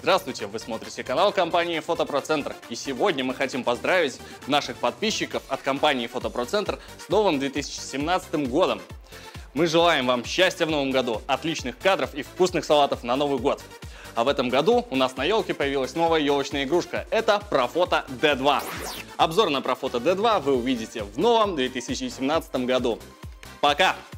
Здравствуйте, вы смотрите канал компании Фотопроцентр. И сегодня мы хотим поздравить наших подписчиков от компании Фотопроцентр с новым 2017 годом. Мы желаем вам счастья в новом году, отличных кадров и вкусных салатов на Новый год. А в этом году у нас на елке появилась новая елочная игрушка. Это Профото D2. Обзор на Профото D2 вы увидите в новом 2017 году. Пока!